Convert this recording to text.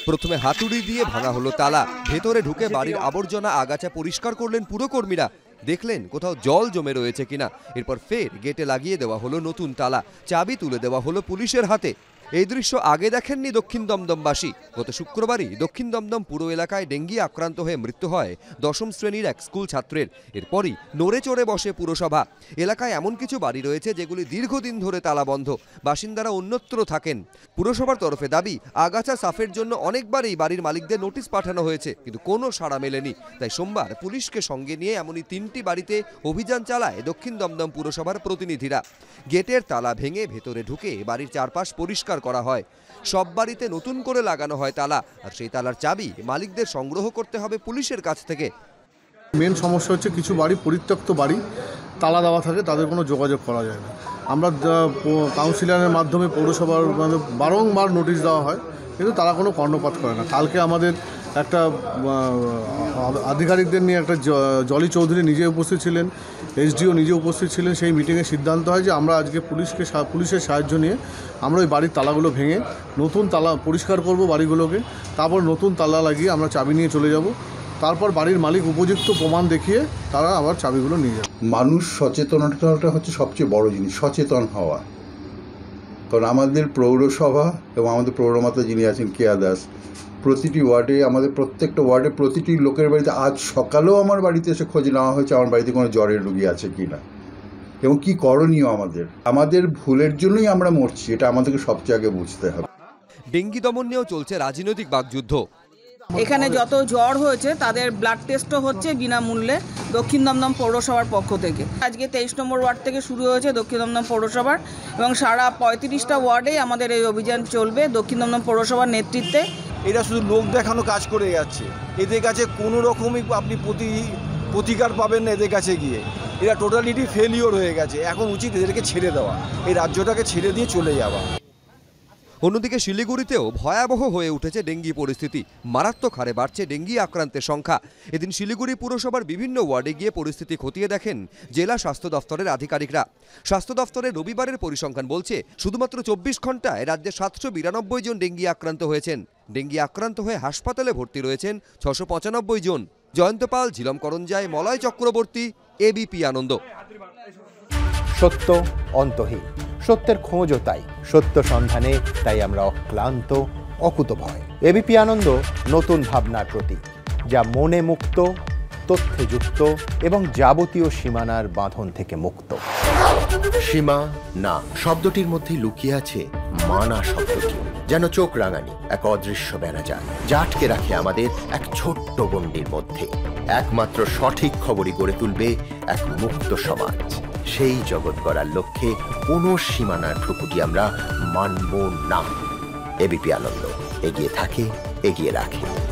প্রথমে হাতুড়ি দিয়ে ভাঙা হলো তালা, ভেতরে ঢুকে বাড়ির আবর্জনা আগাছা পরিষ্কার করলেন পুরকর্মীরা। দেখলেন কোথাও জল জমে রয়েছে কিনা। এরপর ফের গেটে লাগিয়ে দেওয়া হলো নতুন তালা, চাবি তুলে দেওয়া হলো পুলিশের হাতে। এই দৃশ্য আগে দেখেননি দক্ষিণ দমদমবাসী। গত শুক্রবারই দক্ষিণ দমদম পুরো এলাকায় ডেঙ্গি আক্রান্ত হয়ে মৃত্যু হয় ১০ম শ্রেণীর এক স্কুল ছাত্রের। এরপরই নড়ে চড়ে বসে পুরসভা। এলাকায় এমন কিছু বাড়ি রয়েছে যেগুলি দীর্ঘদিন ধরে তালাবন্ধ, বাসিন্দারা অন্যত্র থাকেন। পুরসভার তরফে দাবি, আগাছা সাফের জন্য অনেকবারই বাড়ির মালিকদের নোটিশ পাঠানো হয়েছে, কিন্তু কোনো সাড়া মেলেনি। তাই সোমবার পুলিশকে সঙ্গে নিয়ে এমনই ৩টি বাড়িতে অভিযান চালায় দক্ষিণ দমদম পুরসভার প্রতিনিধিরা। গেটের তালা ভেঙে ভেতরে ঢুকে বাড়ির চারপাশ পরিষ্কার করা হয়। সব বাড়িতে নতুন করে লাগানো হয় তালা, আর সেই তালার চাবি মালিকদের সংগ্রহ করতে হবে পুলিশের কাছ থেকে। মেন সমস্যা হচ্ছে কিছু বাড়ি পরিত্যক্ত বাড়ি, তালা দেওয়া থাকে, তাদের কোনো যোগাযোগ করা যায় না। আমরা কাউন্সিলরের মাধ্যমে পৌরসভার বারংবার নোটিশ দেওয়া হয়, কিন্তু তারা কোনো কর্ণপাত করে না। কালকে আমাদের একটা আধিকারিকদের নিয়ে একটা জলি চৌধুরী নিজে উপস্থিত ছিলেন, এসডিও নিজে উপস্থিত ছিলেন। সেই মিটিংয়ে সিদ্ধান্ত হয় যে আমরা আজকে পুলিশের সাহায্য নিয়ে আমরা ওই বাড়ির তালাগুলো ভেঙে নতুন তালা পরিষ্কার করব বাড়িগুলোকে, তারপর নতুন তালা লাগিয়ে আমরা চাবি নিয়ে চলে যাব। তারপর বাড়ির মালিক উপযুক্ত প্রমাণ দেখিয়ে তারা আবার চাবিগুলো নিয়ে যাবে। মানুষ সচেতনতা হচ্ছে সবচেয়ে বড় জিনিস, সচেতন হওয়া। কারণ আমাদের পৌরসভা এবং আমাদের পৌরমাতা যিনি আছেন কেয়া দাস, প্রতিটি ওয়ার্ডে, আমাদের প্রত্যেকটা ওয়ার্ডে প্রতিটি লোকের বাড়িতে, আজ সকালেও আমার বাড়িতে এসে খোঁজ নেওয়া হয়েছে আমার বাড়িতে কোনো জ্বরের রোগী আছে কি না এবং কী করণীয়। আমাদের ভুলের জন্যই আমরা মরছি, এটা আমাদেরকে সবচেয়ে আগে বুঝতে হবে। ডেঙ্গি দমন নিয়েও চলছে রাজনৈতিক বাকযুদ্ধ। এখানে যত জ্বর হয়েছে তাদের ব্লাড টেস্টও হচ্ছে বিনামূল্যে দক্ষিণ দমদম পৌরসভার পক্ষ থেকে। আজকে 23 নম্বর ওয়ার্ড থেকে শুরু হয়েছে দক্ষিণ দমদম পৌরসভার, এবং সারা 35টা ওয়ার্ডে আমাদের এই অভিযান চলবে দক্ষিণ দমদম পৌরসভার নেতৃত্বে। এরা শুধু লোক দেখানো কাজ করে যাচ্ছে, এদের কাছে কোনো রকমই আপনি প্রতিকার পাবেন না। এদের কাছে গিয়ে এরা টোটালিটি ফেলিওর হয়ে গেছে। এখন উচিত এদেরকে ছেড়ে দেওয়া, এই রাজ্যটাকে ছেড়ে দিয়ে চলে যাওয়া। অন্যদিকে শিলিগুড়িতেও ভয়াবহ হয়ে উঠেছে ডেঙ্গি পরিস্থিতি। মারাত্মক হারে বাড়ছে ডেঙ্গি আক্রান্তের সংখ্যা। এদিন শিলিগুড়ি পুরসভার বিভিন্ন ওয়ার্ডে গিয়ে পরিস্থিতি খতিয়ে দেখেন জেলা স্বাস্থ্য দফতরের আধিকারিকরা। স্বাস্থ্য দফতরের রবিবারের পরিসংখ্যান বলছে, শুধুমাত্র 24 ঘন্টায় রাজ্যে 792 জন ডেঙ্গি আক্রান্ত হয়েছেন। ডেঙ্গি আক্রান্ত হয়ে হাসপাতালে ভর্তি রয়েছেন 695 জন। জয়ন্ত পাল, ঝিলম করঞ্জাই, মলয় চক্রবর্তী, ABP আনন্দ। সত্য অন্তহীন, সত্যের খোঁজও তাই, সত্য সন্ধানে তাই আমরা অক্লান্ত, অকুতভয়। ABP আনন্দ নতুন ভাবনার প্রতীক, যা মনে মুক্ত, তথ্যে যুক্ত এবং যাবতীয় সীমানার বাঁধন থেকে মুক্ত। সীমা না শব্দটির মধ্যে লুকিয়ে আছে মানা শব্দটি, যেন চোখ রাঙানি এক অদৃশ্য বেড়াজাল, যা আটকে রাখে আমাদের এক ছোট্ট গণ্ডির মধ্যে। একমাত্র সঠিক খবরই গড়ে তুলবে এক মুক্ত সমাজ। সেই জগৎ গড়ার লক্ষ্যে কোনো সীমানার ঠুকুটি আমরা মানব না। ABP আনন্দ এগিয়ে থাকে, এগিয়ে রাখে।